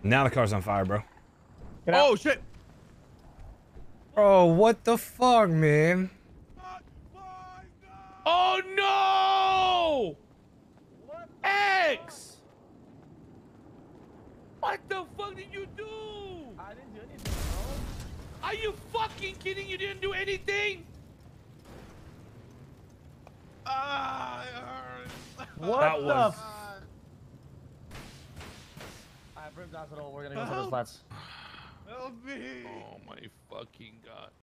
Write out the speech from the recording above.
Now the car's on fire, bro. Oh shit! Bro, what the fuck, man? Oh no! What? X! What the fuck did you do? I didn't do anything, bro. Are you fucking kidding? You didn't do anything? What That the was- f- Alright, Brim's hospital. We're gonna go to the flats. Help me! Oh my fucking god.